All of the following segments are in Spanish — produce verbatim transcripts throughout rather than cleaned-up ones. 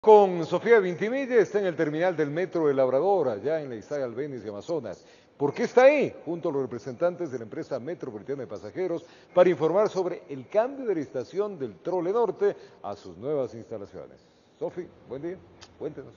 Con Sofía Vintimilla, está en el terminal del Metro de Labrador, allá en la Isaga Albéniz y Amazonas. ¿Por qué está ahí? Junto a los representantes de la empresa Metropolitana de Pasajeros para informar sobre el cambio de la estación del Trole Norte a sus nuevas instalaciones. Sofi, buen día, cuéntenos.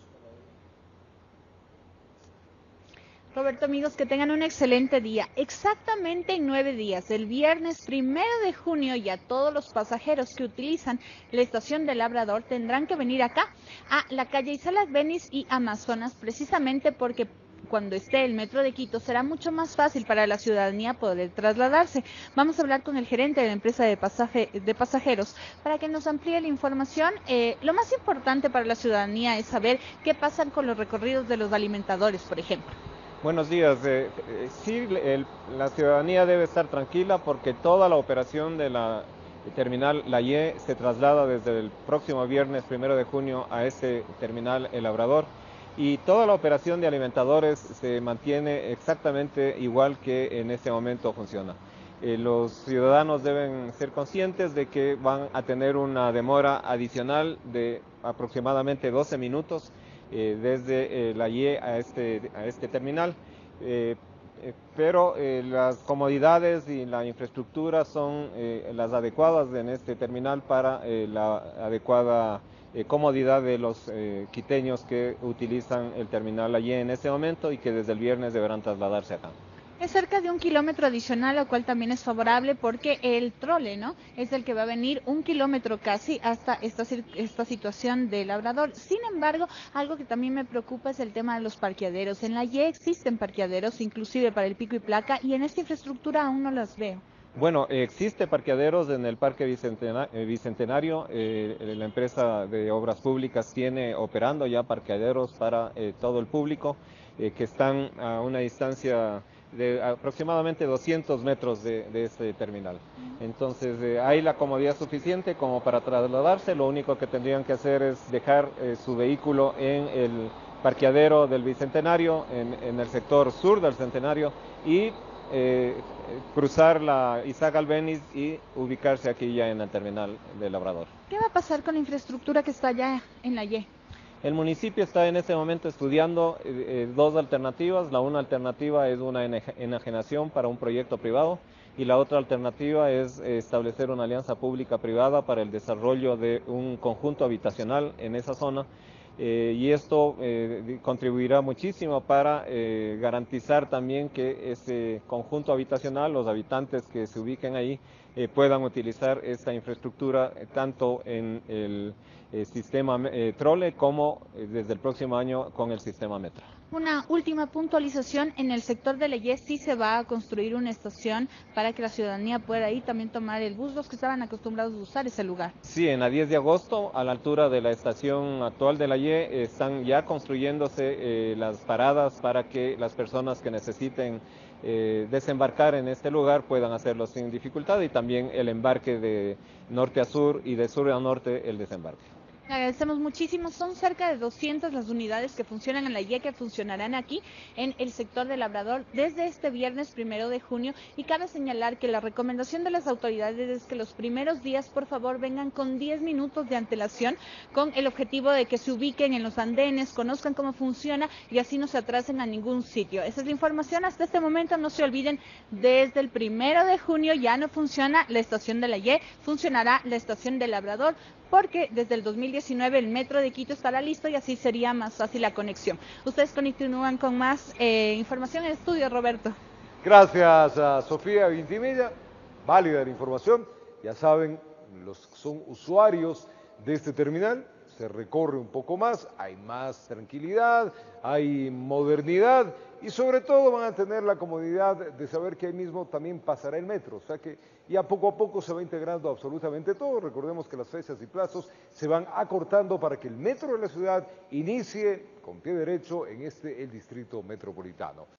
Roberto, amigos, que tengan un excelente día. Exactamente en nueve días, el viernes primero de junio, ya todos los pasajeros que utilizan la estación de Labrador tendrán que venir acá, a la calle Isaga Albéniz y Amazonas, precisamente porque cuando esté el metro de Quito será mucho más fácil para la ciudadanía poder trasladarse. Vamos a hablar con el gerente de la empresa de, pasaje, de pasajeros para que nos amplíe la información. Eh, lo más importante para la ciudadanía es saber qué pasa con los recorridos de los alimentadores, por ejemplo. Buenos días. Eh, eh, sí, el- la ciudadanía debe estar tranquila porque toda la operación de la terminal La Y se traslada desde el próximo viernes primero de junio a este terminal El Labrador, y toda la operación de alimentadores se mantiene exactamente igual que en este momento funciona. Eh, los ciudadanos deben ser conscientes de que van a tener una demora adicional de aproximadamente doce minutos eh, desde eh, La Y a este, a este terminal. Eh, eh, pero eh, las comodidades y la infraestructura son eh, las adecuadas en este terminal para eh, la adecuada eh, comodidad de los eh, quiteños que utilizan el terminal allí en este momento y que desde el viernes deberán trasladarse acá. Es cerca de un kilómetro adicional, lo cual también es favorable porque el trole, ¿no? Es el que va a venir un kilómetro casi hasta esta, esta situación de Labrador. Sin embargo, algo que también me preocupa es el tema de los parqueaderos. En la Y existen parqueaderos, inclusive para el pico y placa, y en esta infraestructura aún no las veo. Bueno, existe parqueaderos en el Parque Bicentena- eh, Bicentenario. Eh, la empresa de obras públicas tiene operando ya parqueaderos para eh, todo el público, eh, que están a una distancia de aproximadamente doscientos metros de, de este terminal. Entonces, eh, hay la comodidad suficiente como para trasladarse. Lo único que tendrían que hacer es dejar eh, su vehículo en el parqueadero del Bicentenario, en, en el sector sur del Centenario, y eh, cruzar la Isaga Albéniz y ubicarse aquí ya en el terminal de Labrador. ¿Qué va a pasar con la infraestructura que está allá en la Y? El municipio está en este momento estudiando eh, eh, dos alternativas. La una alternativa es una enajenación para un proyecto privado, y la otra alternativa es eh, establecer una alianza pública-privada para el desarrollo de un conjunto habitacional en esa zona. Eh, y esto eh, contribuirá muchísimo para eh, garantizar también que ese conjunto habitacional, los habitantes que se ubiquen ahí, eh, puedan utilizar esta infraestructura eh, tanto en el eh, sistema eh, Trole como eh, desde el próximo año con el sistema Metro. Una última puntualización, en el sector de la Y sí se va a construir una estación para que la ciudadanía pueda ir también tomar el bus, los que estaban acostumbrados a usar ese lugar. Sí, en la diez de agosto, a la altura de la estación actual de la Y, eh, están ya construyéndose eh, las paradas para que las personas que necesiten eh, desembarcar en este lugar puedan hacerlo sin dificultad, y también el embarque de norte a sur y de sur a norte el desembarque. Le agradecemos muchísimo. Son cerca de doscientas las unidades que funcionan en la Y, que funcionarán aquí en el sector de Labrador desde este viernes primero de junio. Y cabe señalar que la recomendación de las autoridades es que los primeros días, por favor, vengan con diez minutos de antelación, con el objetivo de que se ubiquen en los andenes, conozcan cómo funciona y así no se atrasen a ningún sitio. Esa es la información hasta este momento. No se olviden, desde el primero de junio ya no funciona la estación de la Y, funcionará la estación de Labrador, porque desde el dos mil diecinueve el metro de Quito estará listo y así sería más fácil la conexión. Ustedes continúan con más eh, información en el estudio, Roberto. Gracias a Sofía Vintimilla, válida la información. Ya saben, los que son usuarios de este terminal, se recorre un poco más, hay más tranquilidad, hay modernidad y sobre todo van a tener la comodidad de saber que ahí mismo también pasará el metro. O sea que ya poco a poco se va integrando absolutamente todo. Recordemos que las fechas y plazos se van acortando para que el metro de la ciudad inicie con pie derecho en este, el distrito metropolitano.